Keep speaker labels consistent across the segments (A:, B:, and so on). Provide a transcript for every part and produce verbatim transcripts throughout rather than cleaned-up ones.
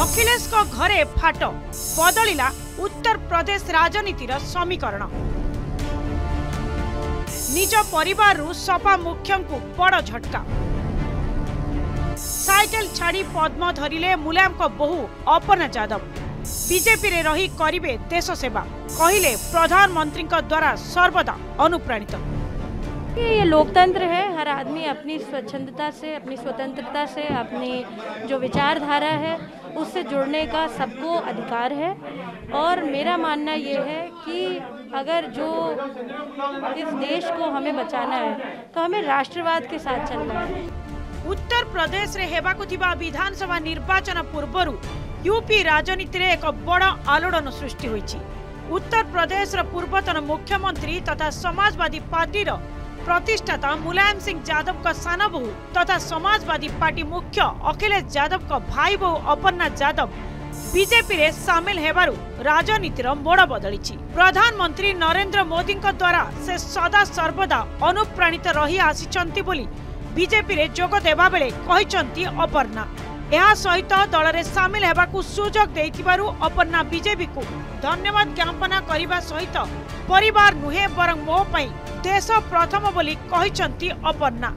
A: अखिलेश को घरे फाट बदलिला उत्तर प्रदेश राजनीतिर समीकरण। निज परिवार सपा मुख्य को बड़ झटका। साइकेल छाड़ी पद्म धरिले मुलायम को बहु अपना यादव। बीजेपी रे रही करिवे देश सेवा कहिले प्रधानमंत्री द्वारा सर्वदा अनुप्राणित।
B: ये लोकतंत्र है, हर आदमी अपनी स्वच्छंदता से, अपनी स्वतंत्रता से, अपनी जो विचारधारा है उससे जुड़ने का सबको अधिकार है। और मेरा मानना ये है कि अगर जो इस देश को हमें बचाना है तो हमें राष्ट्रवाद के साथ चलना है।
A: उत्तर प्रदेश रे हेबाकु थिबा विधानसभा निर्वाचन पूर्वरु यूपी राजनीति रे एक बड़ आलोड़न सृष्टि होईछि। उत्तर प्रदेश रा पूर्वतन मुख्यमंत्री तथा समाजवादी पार्टी रा प्रतिष्ठाता मुलायम सिंह यादव का सान बहु तथा समाजवादी पार्टी मुख्य अखिलेश यादव का भाई बहु अपर्णा यादव बीजेपी रे शामिल हेबारु राजनीतिर मोड़ बदली। प्रधानमंत्री नरेंद्र मोदी द्वारा से सदा सर्वदा अनुप्राणित रही आसिचंती बोली बीजेपी रे जोग देबा बेले कहिचंती अपर्णा। यह सहित दल रे शामिल हेबाकु सुजोग देइतिबारु अपर्णा बीजेपी को धन्यवाद ज्ञापन करने सहित परिवार नुहे बरं मो पई देश प्रथम बोली कहिचंती Aparna.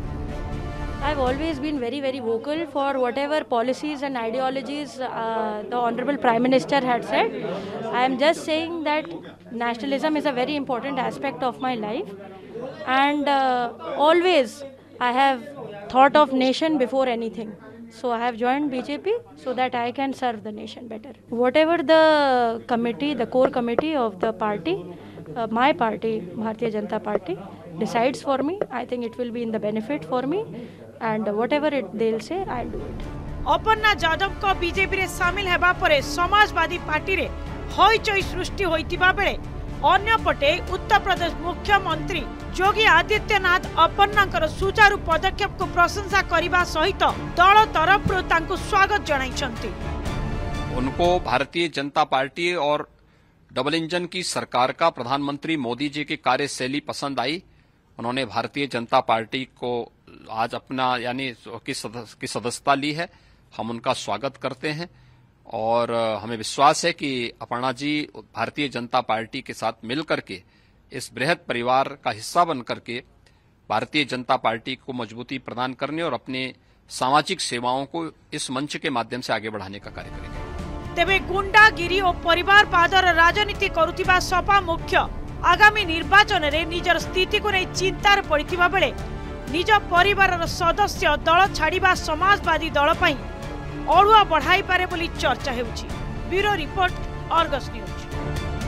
B: I have always been very very vocal for whatever policies and ideologies uh, the Honorable Prime Minister had said. I am just saying that nationalism is a very important aspect of my life, and uh, always I have thought of nation before anything. So I have joined B J P so that I can serve the nation better. Whatever the committee, the core committee of the party, uh, my party, Bharatiya Janata Party, decides for me, I think it will be in the benefit for me, and whatever it they'll say, I'll do it.
A: Aparna Yadav को BJP रे शामिल हेबा परे Samajwadi party रे हईचई सृष्टि होइतिबा बेले अन्य पटे उत्तर प्रदेश मुख्यमंत्री योगी आदित्यनाथ अपर्णांकर सुचारू पदक्षेप को प्रशंसा करने सहित दल तरफ तांको स्वागत जणाइछंती।
C: उनको भारतीय जनता पार्टी और डबल इंजन की सरकार का प्रधानमंत्री मोदी जी की कार्यशैली पसंद आई। उन्होंने भारतीय जनता पार्टी को आज अपना यानी की सदस्यता ली है। हम उनका स्वागत करते हैं और हमें विश्वास है कि अपर्णा जी भारतीय जनता पार्टी के साथ मिलकर के इस बृहद परिवार का हिस्सा बन करके भारतीय जनता पार्टी को मजबूती प्रदान करने और अपने सामाजिक सेवाओं को इस मंच के माध्यम से आगे बढ़ाने का कार्य करेंगे।
A: तेबे गुंडागिरी और परिवारवादर राजनीति करुथिबा सपा मुख्य आगामी निर्वाचन रे निजर स्थिति को नहीं चिंतार पड़िथिबा बेले निज परिवार सदस्य दल छाड़िबा समाजवादी दल पई अड़ुआ बढ़ाई पारे बोली चर्चा हेउछि। Bureau report, Argus news.